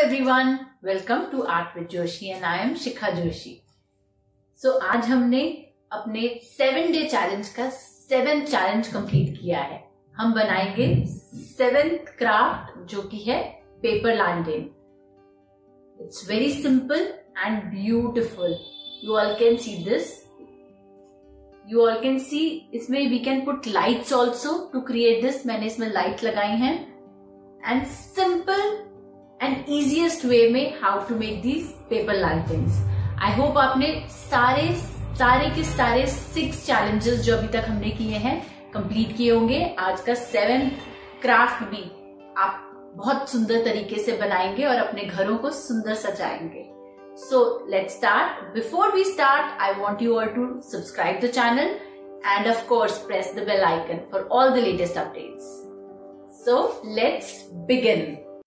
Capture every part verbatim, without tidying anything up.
everyone, welcome to Art with Joshi and I am Shikha Joshi. So आज हमने अपने seven day challenge का seven challenge complete किया है. हम बनाएंगे सेवेंथ क्राफ्ट जो कि है paper lantern. It's very simple and beautiful. You all can see this. You all can see इसमें we can put lights also to create this. मैंने इसमें लाइट लगाई हैं. And simple and easiest way में how to make these paper lanterns. I hope आपने सारे सारे के सारे सिक्स challenges जो अभी तक हमने किए हैं कंप्लीट किए होंगे. आज का सेवेंथ क्राफ्ट भी आप बहुत सुंदर तरीके से बनाएंगे और अपने घरों को सुंदर सजाएंगे. So let's start. Before we start, I want you all to subscribe the channel and of course press the bell icon for all the latest updates. So let's begin.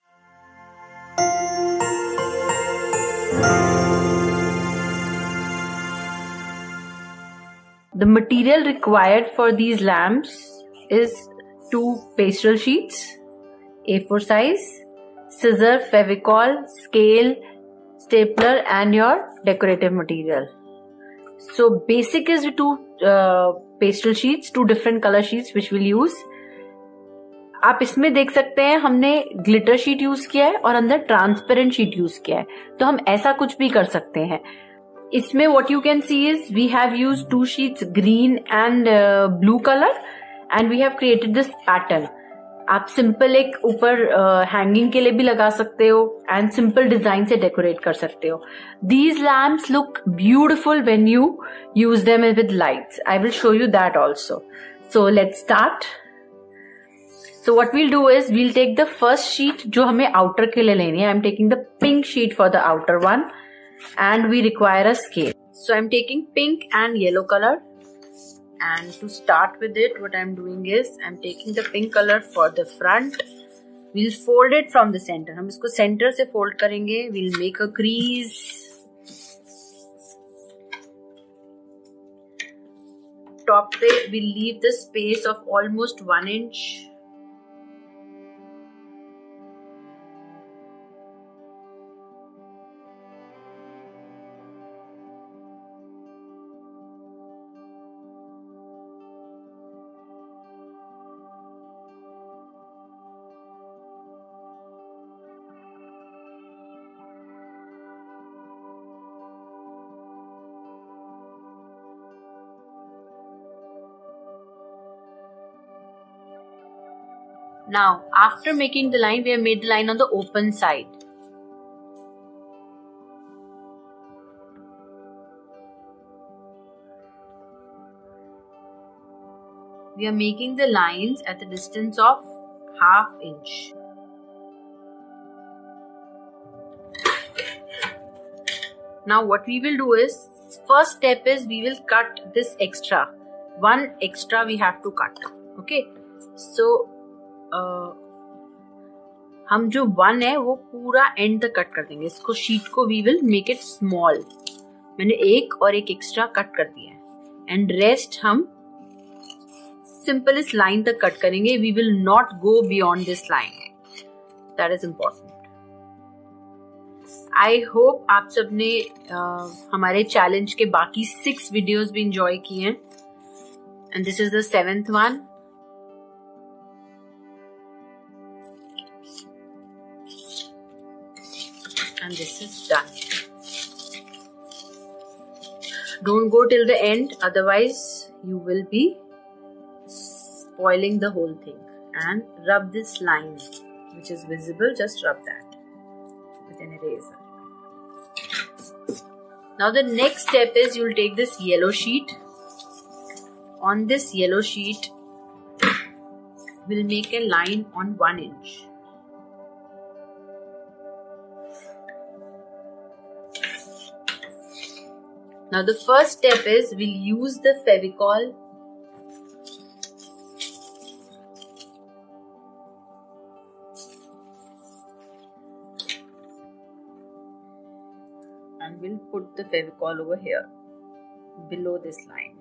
The material required for these lamps is two pastel sheets, A four size, scissor, Fevicol, scale, stapler and your decorative material. So basic is two uh, pastel sheets, two different color sheets which we'll use. आप इसमें देख सकते हैं हमने glitter sheet use किया है और अंदर ट्रांसपेरेंट शीट यूज किया है. तो हम ऐसा कुछ भी कर सकते हैं. इसमें what you can see is we have used two sheets green and uh, blue color and we have created this pattern. आप सिंपल एक ऊपर हैंगिंग uh, के लिए भी लगा सकते हो एंड सिंपल डिजाइन से डेकोरेट कर सकते हो. These lamps look beautiful when you use them with lights. I will show you that also. So let's start. So what we'll do is we'll take the first sheet जो हमें outer के लिए लेनी है. I'm taking the pink sheet for the outer one and we require a scale. So I'm taking pink and yellow color and to start with it what I'm doing is I'm taking the pink color for the front. We'll fold it from the center. हम इसको center से fold करेंगे. We'll make a crease. Top पे we'll leave the space of almost one inch. Now, after making the line, we have made the line on the open side. We are making the lines at the distance of half inch. Now, what we will do is, first step is we will cut this extra. One extra we have to cut. Okay. So, Uh, हम जो one है वो पूरा and तक cut कर देंगे. इसको sheet को we will make it small. मैंने एक और एक एक्स्ट्रा कट कर दिया है एंड रेस्ट हम सिंपल इस लाइन तक कट करेंगे. We will not go beyond this line. That is important. I hope आप सबने uh, हमारे चैलेंज के बाकी सिक्स वीडियोस भी इंजॉय किए हैं and this is the seventh one. And this is done. Don't go till the end, otherwise you will be spoiling the whole thing. And rub this line which is visible, just rub that with an eraser. Now the next step is you'll take this yellow sheet. On this yellow sheet we'll make a line on one inch. Now the first step is we'll use the Fevicol and we'll put the Fevicol over here below this line.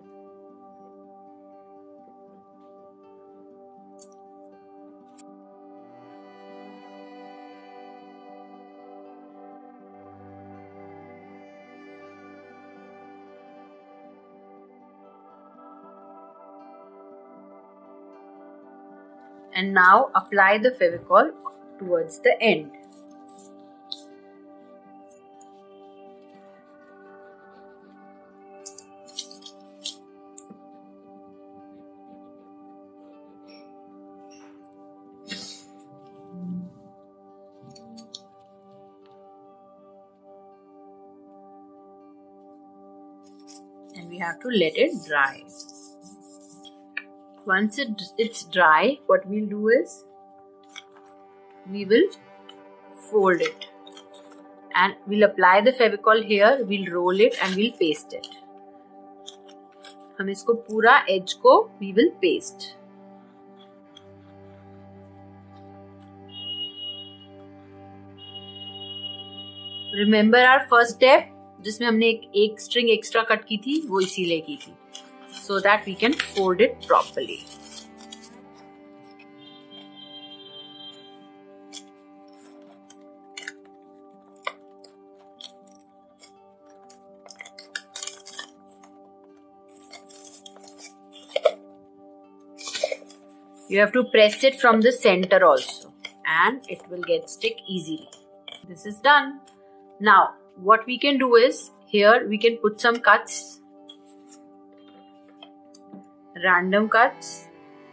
And now apply the Fevicol towards the end. And we have to let it dry. Once it, it's dry, what we'll do is we will fold it and we'll apply the Fevicol here, we'll roll it and we'll paste it. हम इसको पूरा edge को we will paste. Remember our first step जिसमें हमने एक, एक string extra cut की थी, वो इसीलिए की थी. So that we can fold it properly. You have to press it from the center also and it will get stick easily. This is done. Now what we can do is here we can put some cuts. Random cuts.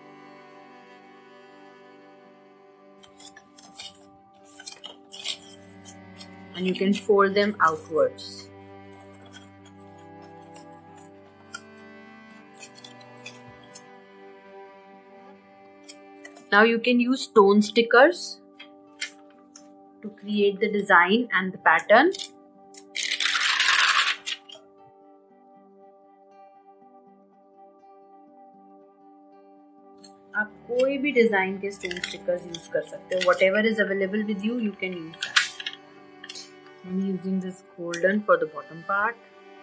And you can fold them outwards. Now you can use stone stickers to create the design and the pattern. आप कोई भी design के stone stickers use कर सकते हो. Whatever is available with you, you can use that. I'm using this golden for the bottom part.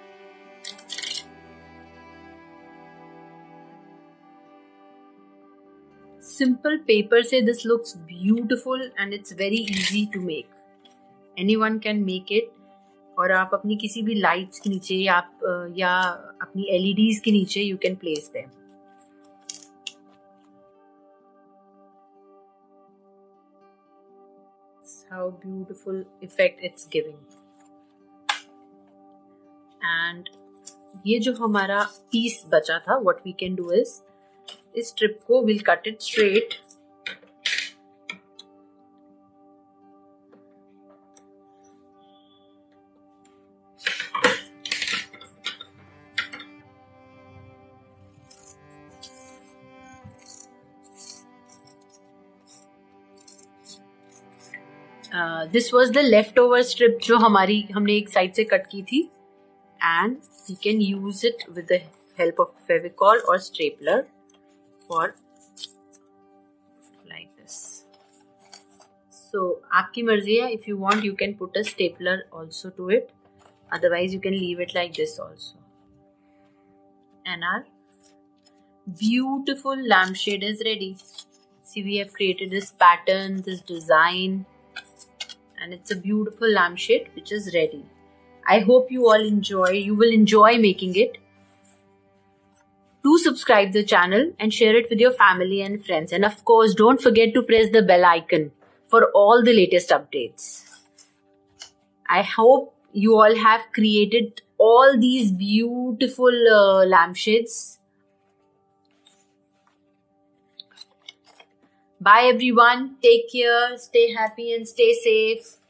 Simple paper से this looks beautiful and it's very easy to make. Anyone can make it. और आप अपनी किसी भी lights के नीचे या आप या अपनी L E Ds के नीचे you can place them. How beautiful effect it's giving. And ये जो हमारा piece बचा था, what we can do is इस strip को we'll cut it straight. Uh, this was the leftover strip जो हमारी हमने एक साइड से कट की थी and we can use it with the help of Fevicol or stapler for like this. So आपकी मर्जी है. If you want you can put a stapler also to it, otherwise you can leave it like this also. And our beautiful lampshade is ready. See, we have created this pattern, this design, and it's a beautiful lampshade which is ready. I hope you all enjoy. You will enjoy making it. Do subscribe the channel and share it with your family and friends. And of course, don't forget to press the bell icon for all the latest updates. I hope you all have created all these beautiful uh, lampshades. Bye everyone. Take care. Stay happy and stay safe.